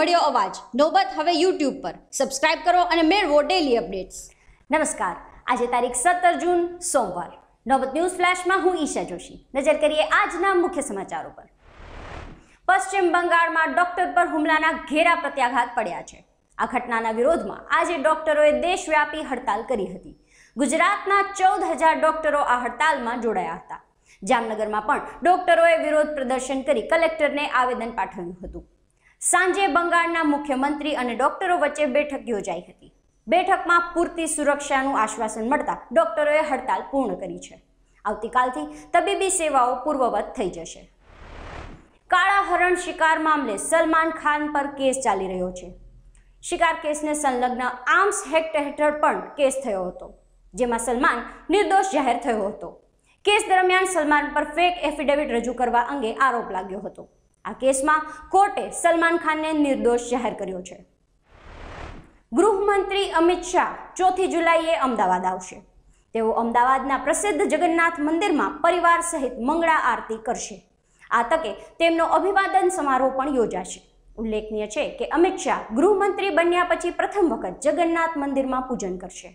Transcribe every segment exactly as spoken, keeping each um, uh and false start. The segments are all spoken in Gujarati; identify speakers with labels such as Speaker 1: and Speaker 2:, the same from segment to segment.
Speaker 1: મળ્યો અવાજ નોબત હવે યુટ્યુબ પર સબસ્ક્રાઇબ કરો અને મેળવો ડેલી અપડેટ્સ।
Speaker 2: નમસ્કાર, આજે તારીખ સત્તર જૂન સોમવાર નોબત ન્યૂઝ ફ્લેશમાં હું ઈશા જોશી। નજર કરીએ આજના મુખ્ય સમાચારો પર। પશ્ચિમ બંગાળમાં ડોક્ટર પર હુમલાના ઘેરા પ્રત્યાઘાત પડ્યા છે। આ ઘટનાના વિરોધમાં આજે ડોક્ટરોએ દેશવ્યાપી હડતાલ કરી હતી। ગુજરાતના ચૌદ હજાર ડોક્ટરો આ હડતાલમાં જોડાયા હતા। જામનગરમાં પણ ડોક્ટરોએ વિરોધ પ્રદર્શન કરી કલેક્ટરને આવેદન પાઠવ્યું હતું। સાંજે બંગાળના મુખ્યમંત્રી અને ડોક્ટરો વચ્ચે બેઠક યોજાઈ હતી। બેઠકમાં પૂરતી સુરક્ષાનું આશ્વાસન મળતા ડોક્ટરોએ હડતાલ પૂર્ણ કરી છે। આવતીકાલથી તબીબી સેવાઓ પૂર્વવત થઈ જશે। કાળા હરણ શિકાર મામલે સલમાન ખાન પર કેસ ચાલી રહ્યો છે। શિકાર કેસને સંલગ્ન આર્મ્સ એક્ટ હેઠળ પણ કેસ થયો હતો, જેમાં સલમાન નિર્દોષ જાહેર થયો હતો। કેસ દરમિયાન સલમાન પર ફેક એફિડેવિટ રજૂ કરવા અંગે આરોપ લાગ્યો હતો। આ કેસમાં કોર્ટે સલમાન ખાનને નિર્દોષ જાહેર કર્યો છે। ગૃહમંત્રી અમિત શાહ ચોથી જુલાઈએ અમદાવાદ આવશે। તેઓ અમદાવાદના પ્રસિદ્ધ જગન્નાથ મંદિરમાં પરિવાર સહિત મંગળા આરતી કરશે। આ તકે તેમનો અભિવાદન સમારોહ પણ યોજાશે। ઉલ્લેખનીય છે કે અમિત શાહ ગૃહમંત્રી બન્યા પછી પ્રથમ વખત જગન્નાથ મંદિરમાં પૂજન કરશે।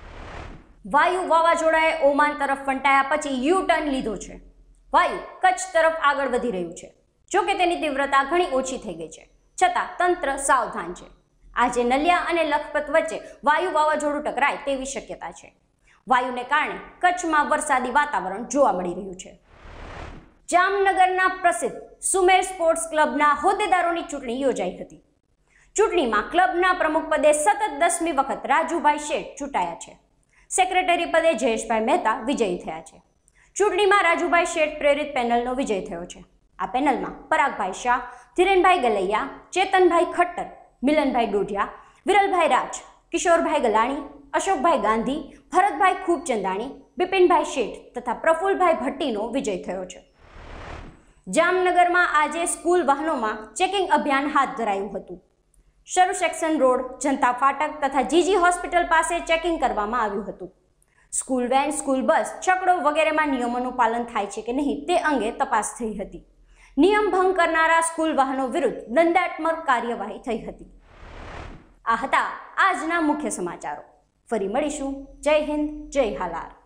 Speaker 2: વાયુ વાવાઝોડાએ ઓમાન તરફ ફંટાયા પછી યુ ટર્ન લીધો છે। વાયુ કચ્છ તરફ આગળ વધી રહ્યું છે। જોકે તેની તીવ્રતા ઘણી ઓછી થઈ ગઈ છે, છતાં તંત્ર સાવધાન છે। આજે નલિયા અને લખપત વચ્ચે વાયુ વાવાઝોડું ટકરાય તેવી શક્યતા છે। વાયુને કારણે કચ્છમાં વરસાદી વાતાવરણ જોવા મળી રહ્યું છે। જામનગરના પ્રસિદ્ધ સુમેર સ્પોર્ટ્સ ક્લબના હોદ્દેદારોની ચૂંટણી યોજાઈ હતી। ચૂંટણીમાં ક્લબના પ્રમુખ પદે સતત દસમી વખત રાજુભાઈ શેઠ ચૂંટાયા છે। સેક્રેટરી પદે જયેશભાઈ મહેતા વિજયી થયા છે। ચૂંટણીમાં રાજુભાઈ શેઠ પ્રેરિત પેનલનો વિજય થયો છે। આ પેનલમાં પરાગભાઈ શાહ, ધીરેનભાઈ ગલૈયા, ચેતનભાઈ ખટ્ટર, મિલનભાઈ ડોઢિયા, વિરલભાઈ રાજ, કિશોરભાઈ ગલાણી, અશોકભાઈ ગાંધી, ભરતભાઈ ખૂબચંદાણી, બિપિનભાઈ શેઠ તથા પ્રફુલભાઈ ભટ્ટીનો વિજય થયો છે। જામનગરમાં આજે સ્કૂલ વાહનોમાં ચેકિંગ અભિયાન હાથ ધરાયું હતું। શરૂ સેક્શન રોડ, જનતા ફાટક તથા જીજી હોસ્પિટલ પાસે ચેકિંગ કરવામાં આવ્યું હતું। સ્કૂલ વેન, સ્કૂલ બસ, છકડો વગેરેમાં નિયમોનું પાલન થાય છે કે નહીં તે અંગે તપાસ થઈ હતી। નિયમ ભંગ કરનારા સ્કૂલ વાહનો વિરુદ્ધ દંડાત્મક કાર્યવાહી થઈ હતી। આ હતા આજના મુખ્ય સમાચારો। ફરી મળીશું। જય હિન્દ, જય હાલાર।